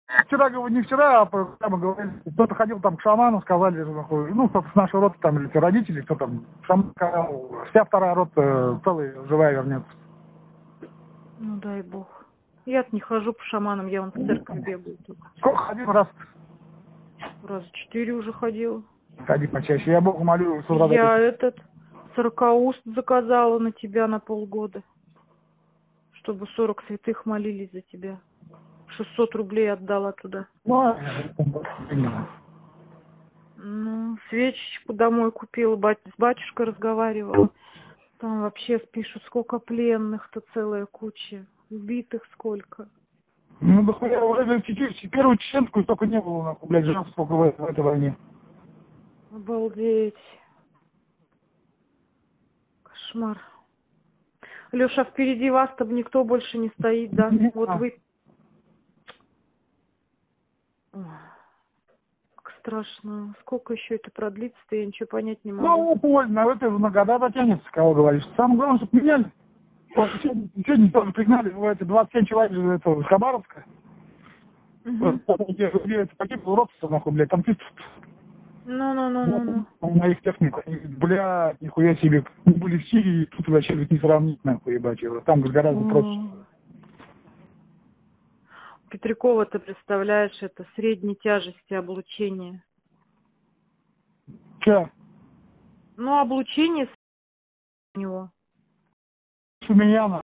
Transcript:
Вчера, говорю, не вчера, а прямо говорили, кто-то ходил там к шаману, сказали, что такое, ну, с нашей роты там, или те родители, кто там, шаман сказал, вся вторая рота целая, живая вернется. Ну дай бог. Я-то не хожу по шаманам, я вон в церковь бегаю только. Сколько ходил, раз, Раз 4 уже ходила. ходи почаще. Я Богу молю, с утра до Я вечера. этот 40 заказала на тебя на полгода, чтобы 40 святых молились за тебя. 600 рублей отдала туда. Ну, Ну, свечечку домой купила, с батюшкой разговаривала. Там вообще пишут, сколько пленных-то целая куча. Убитых сколько. ну, да хуя, уже первую чеченскую столько не было, нахуй, блядь, жертв сколько в этой войне. Обалдеть. Кошмар. Леша, впереди вас-то никто больше не стоит, да? Вот вы... Ой, как страшно. Сколько еще это продлится-то, я ничего понять не могу. Ну, больно, это на года дотянется, кого говоришь. Самое главное, чтобы меняли. Вот, сегодня тоже пригнали, это 27 человек это, с Хабаровска. Угу. Это погибло уродство, нахуй, блядь, там чисто Ну. на их технику. Бля, нихуя себе, мы были в Сирии, тут вообще ведь не сравнить, нахуй, ебать его. Там гораздо проще. Петрякова, ты представляешь, это средней тяжести облучение. Че? Ну, облучение у него. У меня,